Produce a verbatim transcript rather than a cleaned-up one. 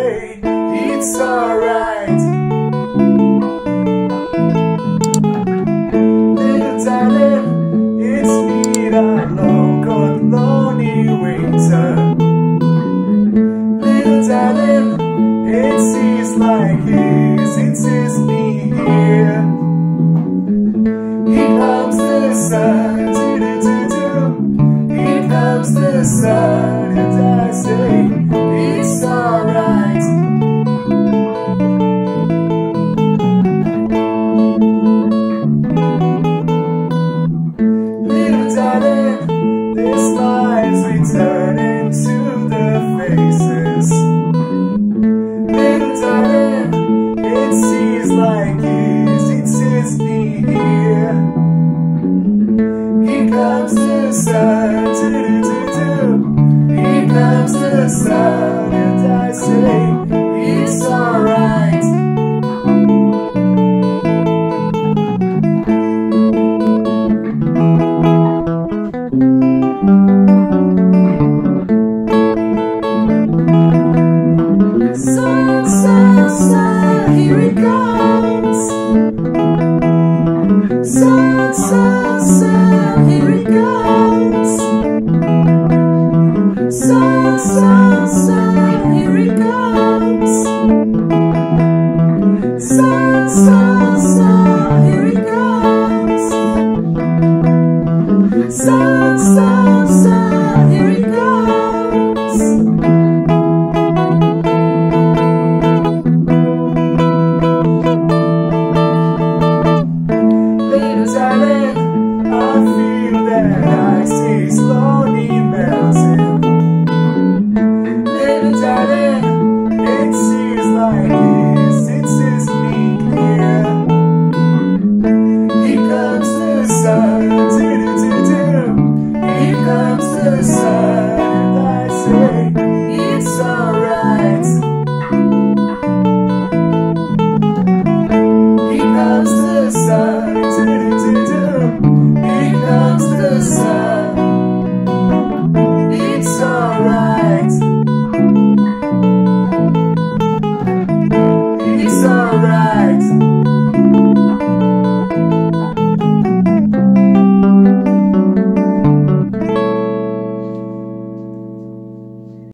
say it's alright. Little darling, it's me, that long cold lonely winter. Little darling, it seems like his, it is me here. Here comes the sun, do do do do. Here comes the sun, and I say it's alright. Little darling, the smiles return into the faces. Little darling, it seems like it's, it is me here. Here comes the sun, do do do do. Here comes the sun, and I say it's alright. Sun, sun, sun, here it comes. Sun, sun, sun, here it comes. Sun, sun, sun, here it comes. Sun, sun, sun, here it comes. Sun, sun, sun, here it comes. Little darling, I feel that ice is slowly melting. Little darling, it seems like this, it is me here. Here comes the sun, do do do do. Here comes the sun, and I say it's alright. Here comes the sun, do do do do. Here comes the sun. It's alright. It's alright.